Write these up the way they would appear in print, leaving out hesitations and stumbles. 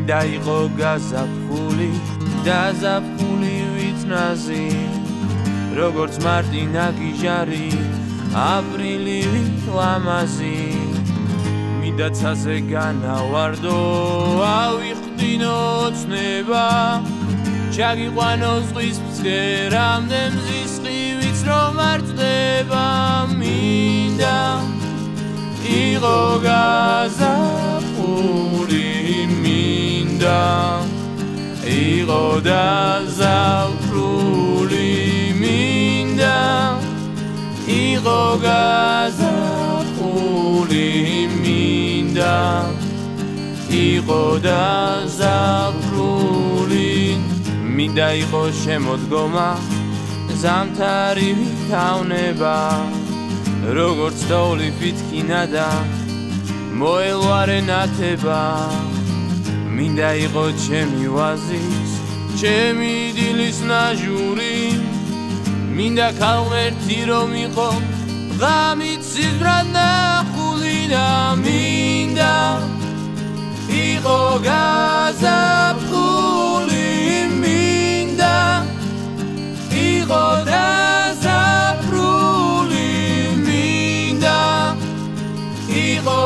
მინდა იყო გაზაფხული დაზაფხული ვიცნაზი როგორც მარტინა გიჟარი აპრილივი ლამაზი მინდა ცაზე განავარდო ავიხდინო ცნება ჩაგიყვანო ზღვის ფსკერამდე მზის ყივიც რომ არ წდება მინდა იყო გაზაფხული მინდა იყო დაზაფხული მინდა იყო გაზაფხული მინდა იყო დაზაფხული მინდა იყო შემოდგომა ზამთარი თავნება როგორც თოვლი ფითქინა და მოელვარე ნათება მინდა იყო ჩემი ვაზის ჩემი დილის ნაჟური მინდა ქალღმერთი რომ იყო ღამით სიზმრად ნახული და მინდა იყო გაზაფხული მინდა იყო დაზაფხული მინდა იყო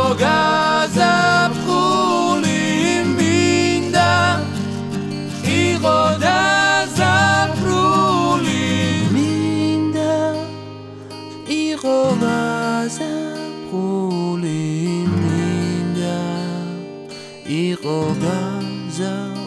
გაზაფხული მინდა იყო დაზაფხული მინდა იყო გაზაფხული მინდა იყო გაზაფხული